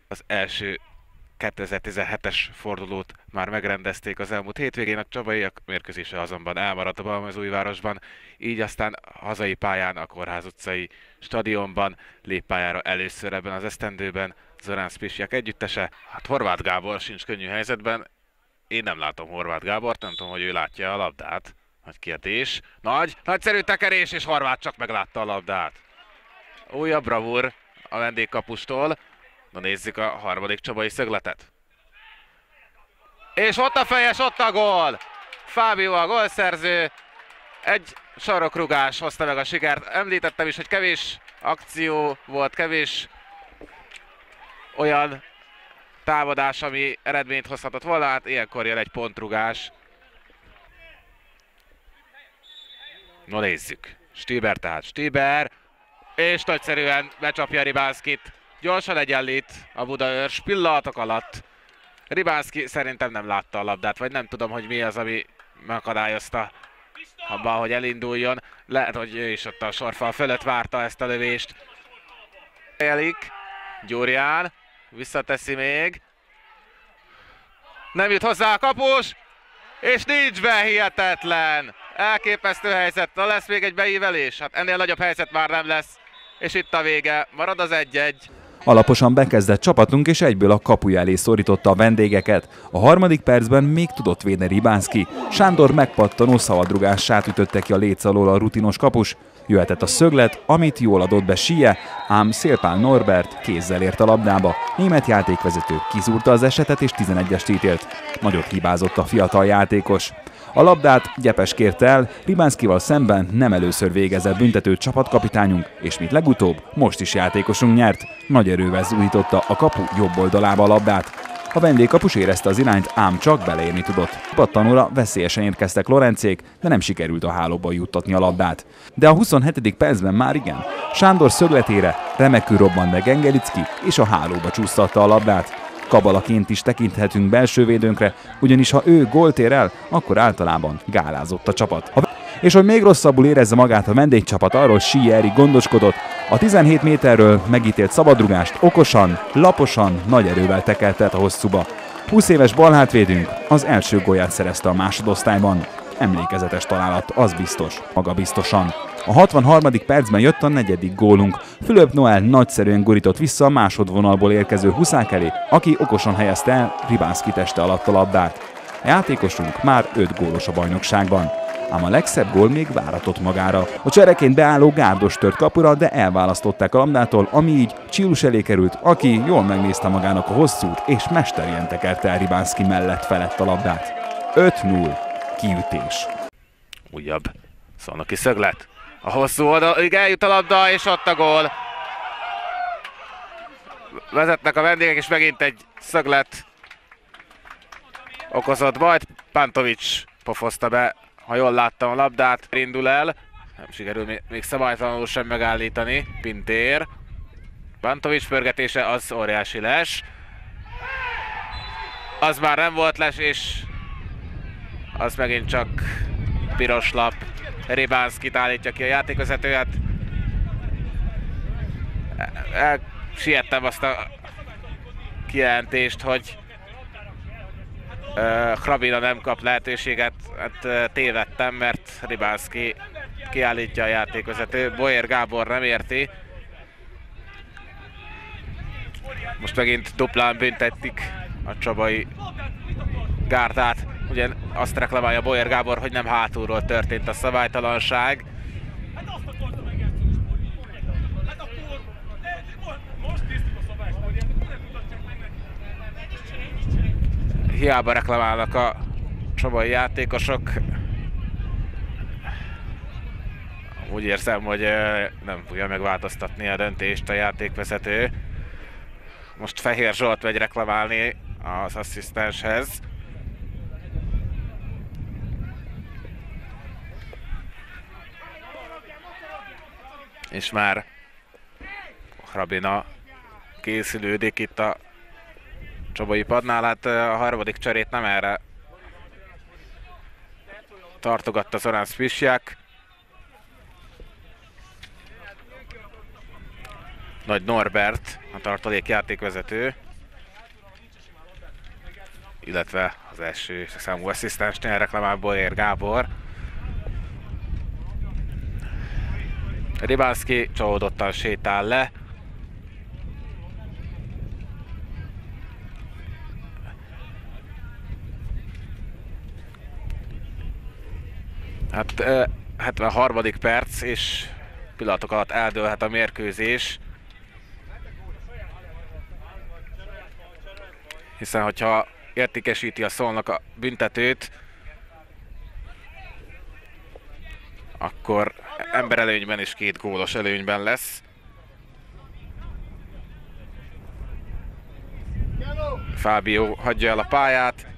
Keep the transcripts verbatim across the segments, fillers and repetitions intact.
Az első kétezer-tizenhetes fordulót már megrendezték az elmúlt hétvégén, a csabaiak mérkőzése azonban elmaradt a Balmazújvárosban, így aztán hazai pályán, a Kórház utcai stadionban lép pályára először ebben az esztendőben Zorán Spisjak együttese. Hát Horváth Gábor sincs könnyű helyzetben, én nem látom Horváth Gábort, nem tudom, hogy ő látja a labdát. Nagy kérdés. Nagy, nagyszerű tekerés, és Horváth csak meglátta a labdát. Újabb bravúr a vendégkapustól. Na nézzük a harmadik csabai szögletet. És ott a fejes, ott a gól! Fábio a gólszerző. Egy sarokrugás hozta meg a sikert. Említettem is, hogy kevés akció volt, kevés olyan támadás, ami eredményt hozhatott volna. Hát ilyenkor jön egy pontrugás. No nézzük. Stieber tehát. Stieber. És nagyszerűen becsapja Ribánszkit. Gyorsan egyenlít a Budaörs pillanatok alatt. Ribánszki szerintem nem látta a labdát, vagy nem tudom, hogy mi az, ami megakadályozta abban, hogy elinduljon. Lehet, hogy ő is ott a sorfal fölött várta ezt a lövést. Elik. Gyurján. Visszateszi még. Nem jut hozzá a kapus. És nincs be, hihetetlen. Elképesztő helyzet. Na lesz még egy beívelés. Hát ennél nagyobb helyzet már nem lesz. És itt a vége. Marad az egy-egy. Alaposan bekezdett csapatunk, és egyből a kapuja elé szorította a vendégeket. A harmadik percben még tudott védeni Ribánszki. Sándor megpattanó szabadrugását ütötte ki a léc alól a rutinos kapus. Jöhetett a szöglet, amit jól adott be Sie, ám Szélpál Norbert kézzel ért a labdába. Német játékvezető kiszúrta az esetet és tizenegyest ítélt. Nagyot hibázott a fiatal játékos. A labdát Gyepes kérte el, Ribánszkival szemben nem először végezett büntetőt csapatkapitányunk, és mint legutóbb, most is játékosunk nyert. Nagy erővel zúdította a kapu jobb oldalába a labdát. A vendégkapus érezte az irányt, ám csak beleérni tudott. Pattanóra veszélyesen érkeztek Lorencék, de nem sikerült a hálóba juttatni a labdát. De a huszonhetedik percben már igen. Sándor szögletére remekül robbant meg Engelicki, és a hálóba csúsztatta a labdát. Kabalaként is tekinthetünk belső védőnkre, ugyanis ha ő gólt ér el, akkor általában gálázott a csapat. És hogy még rosszabbul érezze magát a vendégcsapat, arról Sie Erik gondoskodott. A tizenhét méterről megítélt szabadrugást okosan, laposan, nagy erővel tekelte a hosszúba. húsz éves balhátvédünk az első gólját szerezte a másodosztályban. Emlékezetes találat, az biztos, maga biztosan. A hatvanharmadik percben jött a negyedik gólunk. Fülöp Noel nagyszerűen gurított vissza a másodvonalból érkező Huszák elé, aki okosan helyezte el Ribánszki teste alatt a labdát. A játékosunk már öt gólos a bajnokságban. Ám a legszebb gól még váratott magára. A csereként beálló Gárdos tört kapura, de elválasztották a labdától, ami így Csilus elé került, aki jól megnézte magának a hosszút, és mesterien tekerte el Ribánszki mellett felett a labdát. öt null. Kiütés. Újabb Szolnoki szöglet. A hosszú oldalig eljut a labda, és ott a gól. Vezetnek a vendégek, és megint egy szöglet okozott bajt. Pántovics pofozta be, ha jól láttam a labdát. Indul el. Nem sikerül még szabálytalanul sem megállítani. Pintér. Pántovics pörgetése, az óriási les. Az már nem volt les, és az megint csak piros lap. Ribánszkit állítja ki a játékvezetőjét. Elsiettem azt a kijelentést, hogy uh, Hrabina nem kap lehetőséget. Hát uh, tévedtem, mert Ribánszki kiállítja a játékvezető. Boyer Gábor nem érti. Most megint duplán büntetik a csabai gárdát. Ugye azt reklamálja Boyer Gábor, hogy nem hátulról történt a szabálytalanság. Hiába reklamálnak a csabai játékosok. Úgy érzem, hogy nem fogja megváltoztatni a döntést a játékvezető. Most Fehér Zsolt megy reklamálni az asszisztenshez. És már Hrabina készülődik itt a csabai padnál. Hát a harmadik cserét nem erre tartogatta Zorán Spisjak. Nagy Norbert, a tartalék játékvezető. illetve az első számú asszisztensnél reklamából ér Gábor. Ribánszky csalódottan sétál le. Hát hetvenharmadik perc, és pillanatok alatt eldőlhet a mérkőzés. Hiszen, hogyha értékesíti a Szolnok a büntetőt, akkor emberelőnyben és két gólos előnyben lesz. Fábio hagyja el a pályát.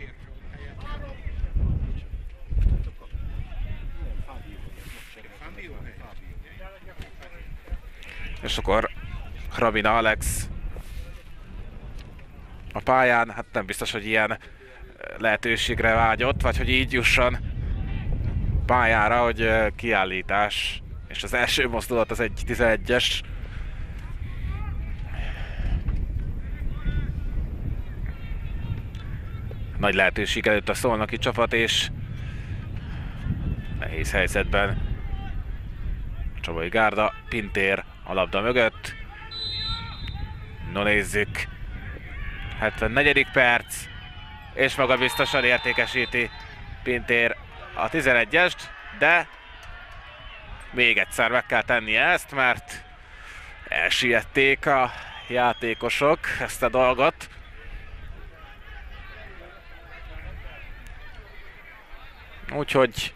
És akkor Hrabina Alex a pályán, hát nem biztos, hogy ilyen lehetőségre vágyott, vagy hogy így jusson pályára, hogy kiállítás. És az első mozdulat az egy tizenegyes. Nagy lehetőség előtt a szolnoki csapat, és nehéz helyzetben Csabai Gárda, Pintér a labda mögött. No nézzük, hetvennegyedik perc, és maga biztosan értékesíti Pintér a tizenegyest, de még egyszer meg kell tennie ezt, mert elsiették a játékosok ezt a dolgot. Úgyhogy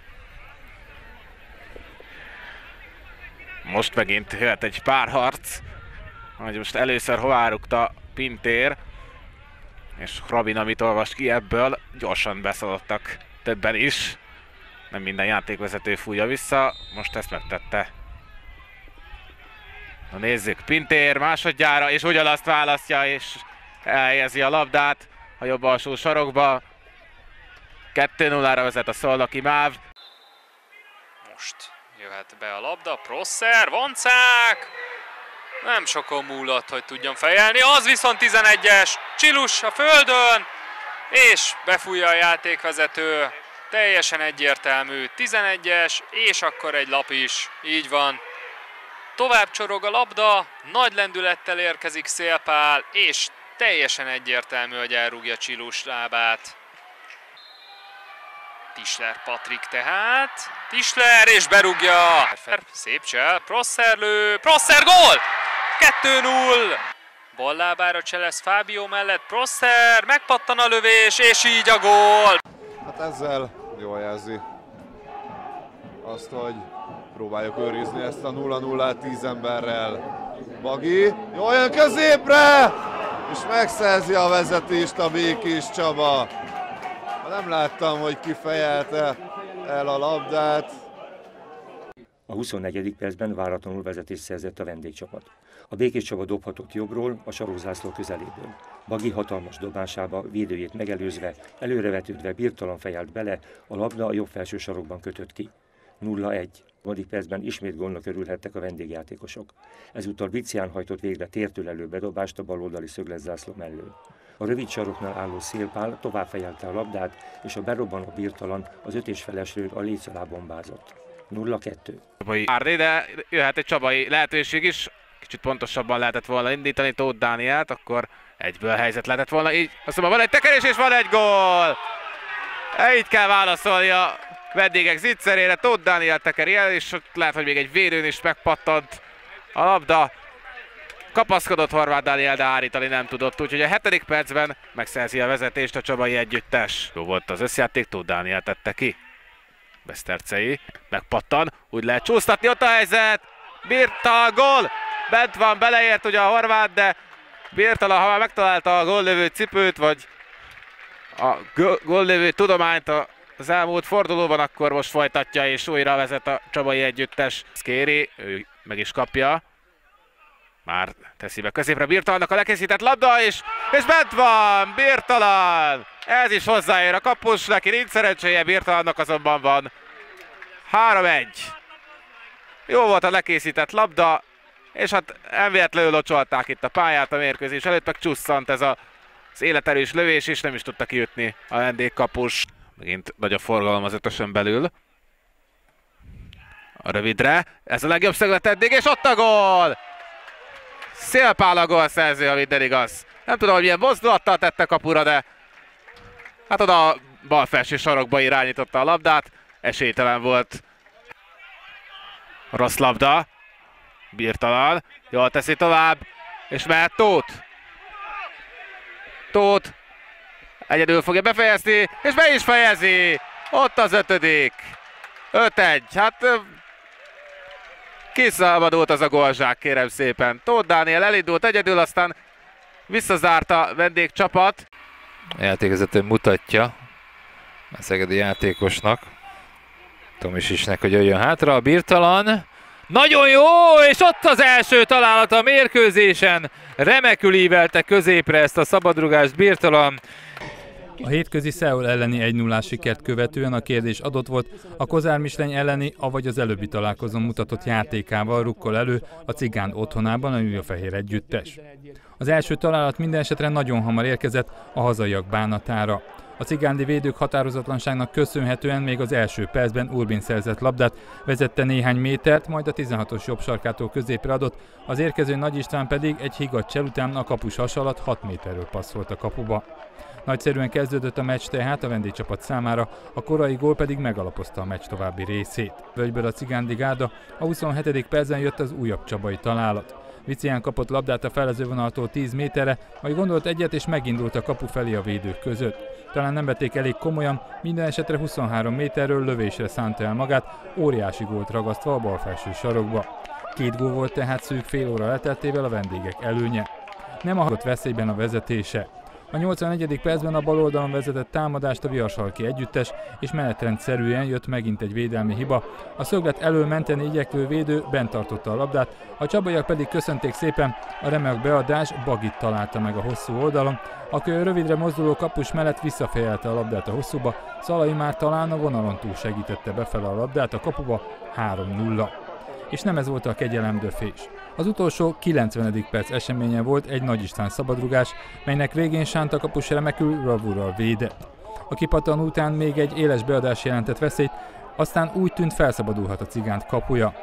most megint jöhet egy párharc, hogy most először hová rúgta Pintér, és Hrabin, amit olvast ki ebből, gyorsan beszaladtak többen is. Nem minden játékvezető fújja vissza, most ezt megtette. Na nézzük, Pintér másodjára, és ugyanazt választja, és elhelyezi a labdát a jobb alsó sarokba. kettő nullára vezet a szolnoki MÁV. Most jöhet be a labda, Prosser, voncák! Nem sokon múlott, hogy tudjon fejelni, az viszont tizenegyes, Csilus a földön, és befújja a játékvezető, teljesen egyértelmű, tizenegyes, és akkor egy lap is, így van. Tovább csorog a labda, nagy lendülettel érkezik Szélpál, és teljesen egyértelmű, hogy elrúgja Csilus lábát. Tischler Patrik tehát, Tischler és berúgja, szép csel, Prosser lő, Prosser gól! kettő null! Ballábára cselesz Fábio mellett, Prosser, megpattan a lövés, és így a gól! Hát ezzel jól jelzi azt, hogy próbáljuk őrizni ezt a nulla nullát tíz emberrel. Bagi, jól jön középre! És megszerzi a vezetést a Békés Csaba. Nem láttam, hogy kifejelte el a labdát. A huszonnegyedik percben váratlanul vezetést szerzett a vendégcsapat. A Békés Csaba dobhatott jobbról, a sarokzászló közeléből. Bagi hatalmas dobásába, védőjét megelőzve, előrevetődve birtalan fejelt bele, a labda a jobb felső sarokban kötött ki. nulla egy. A harmadik percben ismét gólnak örülhettek a vendégjátékosok. Ezúttal Vicián hajtott végre tértől elő bedobást a baloldali szögletzászló mellől. A rövid saroknál álló Szélpál tovább fejelte a labdát, és a berobbanó birtalan az öt és felesről a léc alá bombázott. nulla kettő. Árné, de jöhet egy csabai lehetőség is. Kicsit pontosabban lehetett volna indítani Tóth Dánielt, akkor egyből helyzet lehetett volna. Így azonban van egy tekerés és van egy gól! Így kell válaszolni a vendégek zicserére. Tóth Dániel tekeri el, és lehet, hogy még egy védőn is megpattant a labda. Kapaszkodott Horváth Dániel, de állítani nem tudott, úgyhogy a hetedik percben megszerzi a vezetést a csabai együttes. Jó volt az összjáték, Tóth Dániel tette ki. Besztercei megpattan, úgy lehet csúsztatni, ott a helyzet! Birta, gól! Bent van, beleért ugye a Horváth, de Birtala, ha már megtalálta a góllövő cipőt, vagy a góllövő tudományt az elmúlt fordulóban, akkor most folytatja és újra vezet a csabai együttes. Szkéri, ő meg is kapja. Már teszi be középre Birtalannak a lekészített labda, és, és bent van Birtalan! Ez is hozzáér a kapus, neki nincs szerencséje, Birtalannak azonban van. három egy. Jó volt a lekészített labda, és hát nem véletlenül locsolták itt a pályát a mérkőzés előtt, meg csusszant ez a az életerős lövés, és nem is tudta kiütni a vendégkapus. Megint nagy a forgalom az ötösön belül. A rövidre, ez a legjobb szöglet eddig, és ott a gól! Szél Pál a gólszerző, ha minden igaz. Nem tudom, hogy milyen mozdulattal tette kapura, de hát oda a bal felső sarokba irányította a labdát. Esélytelen volt. Rossz labda. Birtalan. Jól teszi tovább. És mehet Tóth. Tóth. Egyedül fogja befejezni, és be is fejezi. Ott az ötödik. öt egy. Hát kiszabadult az a gólzsák, kérem szépen. Tóth Dániel elindult egyedül, aztán visszazárta a vendégcsapat. A játékvezető mutatja a szegedi játékosnak, Tomisisnek, hogy jöjjön hátra. A Birtalan. Nagyon jó, és ott az első találat a mérkőzésen. Remekül ívelte középre ezt a szabadrugást Birtalan. A hétközi Szeul elleni egy nullás sikert követően a kérdés adott volt, a Kozár Misleny elleni, avagy az előbbi találkozón mutatott játékával rukkol elő a Cigán otthonában a Nyújjafehér együttes. Az első találat minden esetre nagyon hamar érkezett a hazaiak bánatára. A cigándi védők határozatlanságnak köszönhetően még az első percben Urbin szerzett labdát, vezette néhány métert, majd a tizenhatos jobb sarkától középre adott, az érkező Nagy István pedig egy higgadt csel után a kapus has alatt hat méterről passzolt a kapuba. Nagyszerűen kezdődött a meccs tehát a vendégcsapat számára, a korai gól pedig megalapozta a meccs további részét. Völgyből a cigándi gárda, a huszonhetedik percben jött az újabb csabai találat. Vicián kapott labdát a felezővonaltól tíz méterre, majd gondolt egyet és megindult a kapu felé a védők között. Talán nem vették elég komolyan, minden esetre huszonhárom méterről lövésre szánta el magát, óriási gólt ragasztva a bal felső sarokba. Két gól volt tehát szűk fél óra leteltével a vendégek előnye. Nem hagyott veszélyben a vezetése. A nyolcvannegyedik percben a bal oldalon vezetett támadást a Viasarki együttes, és menetrendszerűen jött megint egy védelmi hiba. A szöglet elől menteni igyekvő védő bent tartotta a labdát, a csabaiak pedig köszönték szépen, a remek beadás Bagit találta meg a hosszú oldalon, aki a rövidre mozduló kapus mellett visszafejelte a labdát a hosszúba, Szalai már talán a vonalon túl segítette befele a labdát a kapuba, három nulla. És nem ez volt a kegyelemdöfés. Az utolsó kilencvenedik perc eseménye volt egy Nagy István szabadrugás, melynek végén Sánta kapus remekül bravúrral védett. A kipattan után még egy éles beadás jelentett veszélyt, aztán úgy tűnt felszabadulhat a cigánt kapuja.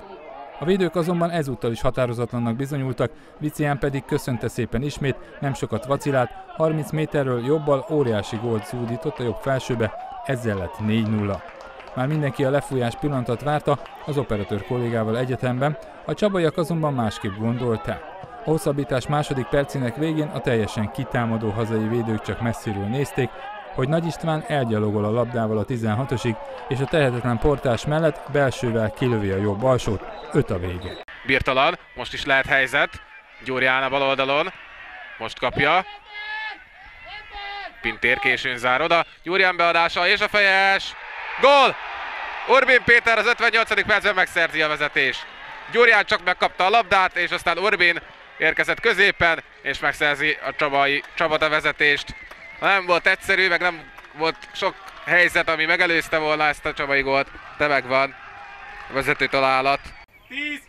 A védők azonban ezúttal is határozatlannak bizonyultak, Vicián pedig köszönte szépen ismét, nem sokat vacilált, harminc méterről jobbal óriási gólt zúdított a jobb felsőbe, ezzel lett négy nulla. Már mindenki a lefújás pillanatot várta, az operatőr kollégával egyetemben, a csabaiak azonban másképp gondolták. A hosszabbítás második percének végén a teljesen kitámadó hazai védők csak messziről nézték, hogy Nagy István elgyalogol a labdával a tizenhatosig, és a tehetetlen portás mellett belsővel kilövi a jobb alsót, öt a vége. Birtalan, most is lehet helyzet, Gyurján a bal oldalon, most kapja. Pintér későn zár oda, Gyurján beadása és a fejes, gól! Urbin Péter az ötvennyolcadik percben megszerzi a vezetést. Gyurján csak megkapta a labdát, és aztán Urbin érkezett középen, és megszerzi a csabai csapat a vezetést. Nem volt egyszerű, meg nem volt sok helyzet, ami megelőzte volna ezt a csabai gólt, de megvan a vezető találat. tíz.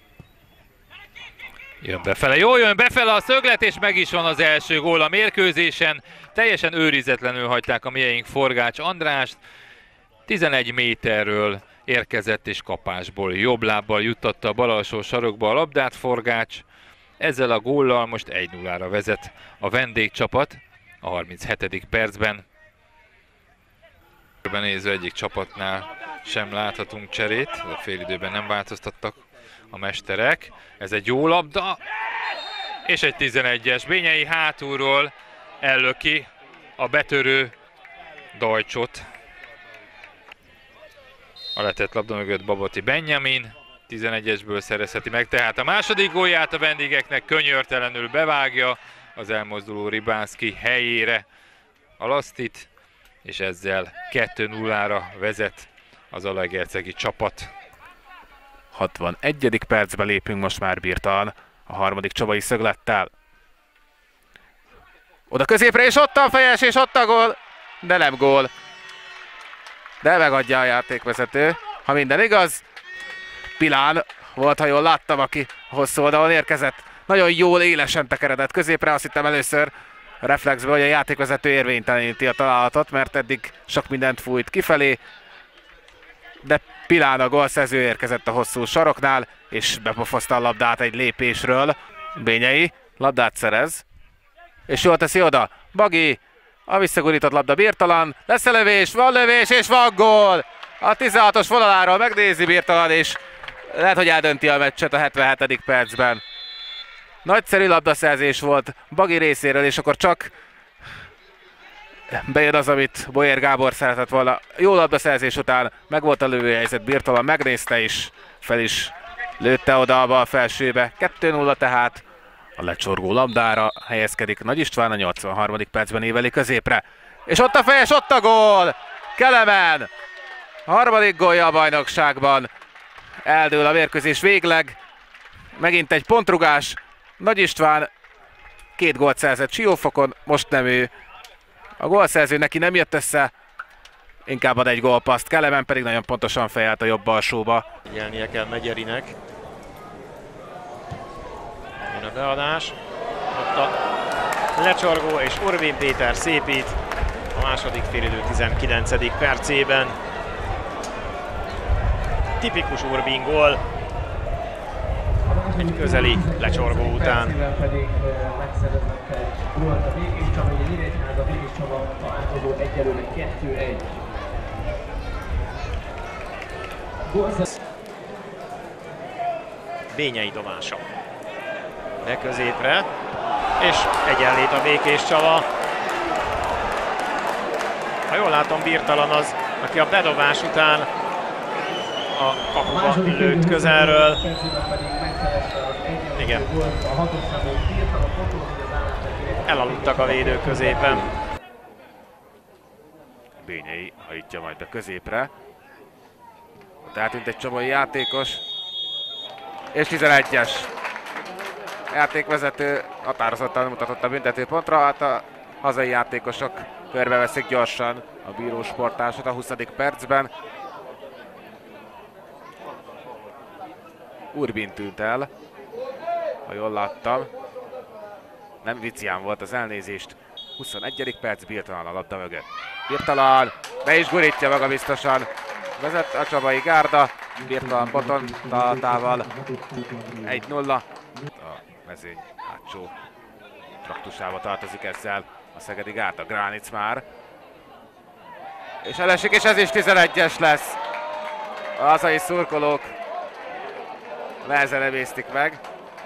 Jön befele, jól jön befele a szöglet, és meg is van az első gól a mérkőzésen. Teljesen őrizetlenül hagyták a mieink Forgács Andrást. tizenegy méterről érkezett és kapásból jobb lábbal juttatta a bal alsó sarokba a labdát Forgács. Ezzel a góllal most egy nullára vezet a vendégcsapat a harminchetedik percben. Néző egyik csapatnál sem láthatunk cserét, a félidőben nem változtattak a mesterek. Ez egy jó labda, és egy tizenegyes Bényei hátulról ellöki a betörő Dajcsot. A letett labda mögött Baboti Benjamin, tizenegyesből szerezheti meg, tehát a második gólját a vendégeknek könyörtelenül bevágja az elmozduló Ribánszki helyére a Lasztit, és ezzel kettő nullára vezet az zalaegerszegi csapat. hatvanegyedik percbe lépünk most már Birtalan a harmadik csabai szöglettel. Oda középre, és ott a fejes, és ott a gól, de nem gól. De megadja a játékvezető, ha minden igaz. Pilán volt, ha jól láttam, aki a hosszú oldalon érkezett. Nagyon jól, élesen tekeredett középre, azt hittem először reflexbe, hogy a játékvezető érvényteleníti a találatot, mert eddig sok mindent fújt kifelé, de Pilán a gólszerző érkezett a hosszú saroknál, és bepofozta a labdát egy lépésről. Bényei labdát szerez, és jól teszi oda. Bagi, a visszagurított labda Birtalan, lesz a lövés, van lövés, és van gól! A tizenhatos vonaláról megnézi Birtalan, és lehet, hogy eldönti a meccset a hetvenhetedik percben. Nagyszerű labdaszerzés volt Bagi részéről, és akkor csak bejön az, amit Boyer Gábor szeretett volna. Jó labdaszerzés után megvolt a lövőhelyzet, Birtalan megnézte is, fel is lőtte oda a bal felsőbe. kettő nulla tehát a lecsorgó labdára helyezkedik Nagy István, a nyolcvanharmadik percben éveli középre. És ott a fejes, ott a gól! Kelemen! A harmadik gólja a bajnokságban. Eldől a mérkőzés végleg. Megint egy pontrugás. Nagy István két gólt szerzett Siófokon, most nem ő. A gólszerző neki nem jött össze, inkább ad egy gólpaszt, Kelemen pedig nagyon pontosan fejelt a jobb alsóba. Figyelnie kell Megyerinek. Jön a beadás. Ott a lecsorgó, és Urbin Péter szépít a második félidő tizenkilencedik percében. Tipikus Urbin gól. Egy közeli lecsorgó után. pedig megszereznek egy gólt a Békés Csaba, ugye Nyíregyháza, Békés Csaba találkozó egyelőre kettő egy. Bényei dobása. De középre, és egyenlét a Békés Csaba. Ha jól látom, Birtalan az, aki a bedobás után a kapuba lőtt közelről. Igen. Elaludtak a védők középen. Bényei hajítja majd a középre. Tehát mint egy csabai játékos. És tizenegyes. Játékvezető határozottan mutatott a büntetőpontra. Hát a hazai játékosok körbeveszik gyorsan a bírósportásot a huszadik percben. Urbin tűnt el, ha jól láttam. Nem Vicián volt az elnézést. huszonegyedik perc, Birtalan a labda mögött. Birtalan be is gurítja maga biztosan. Vezet a csabai gárda. Birtalan boton talatával. egy nulla. A mezőny hátsó traktusába tartozik ezzel a szegedi gárda. Gránic már. És elesik, és ez is tizenegyes lesz. A hazai szurkolók nehezen emésztik meg.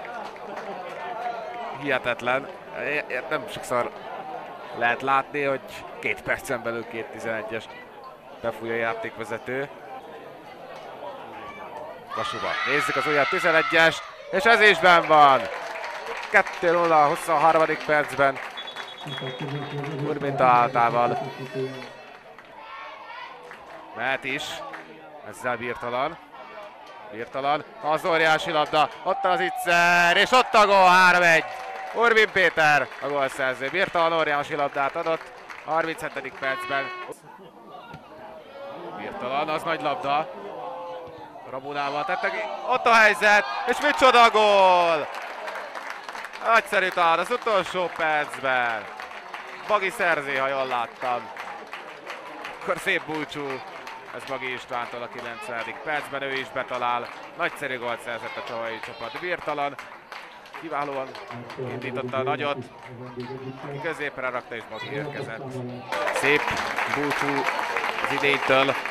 Hihetetlen. Nem sokszor lehet látni, hogy két percen belül két tizenegyes befújja a játékvezető. Kasuba. Nézzük az újabb tizenegyest, és ez is benn van. kettő nulla a huszonharmadik percben. Urbin találtával. Mehet is. Ezzel Birtalan. Birtalan, az óriási labda, ott az Itzer, és ott a gól, három egy. Urbin Péter a gólszerző. Birtalan óriási labdát adott a harminchetedik percben. Birtalan, az nagy labda. Rabunával tette ki, ott a helyzet, és micsoda gól! Nagyszerű találat az utolsó percben. Bagi szerzi, ha jól láttam. Akkor szép búcsú. Ez Bagi Istvántól a kilencvenedik percben, ő is betalál. Nagyszerű gólt szerzett a csabai csapat. Birtalan kiválóan indította a nagyot. Középre rakta, és Bagi érkezett. Szép búcsú az idénytől.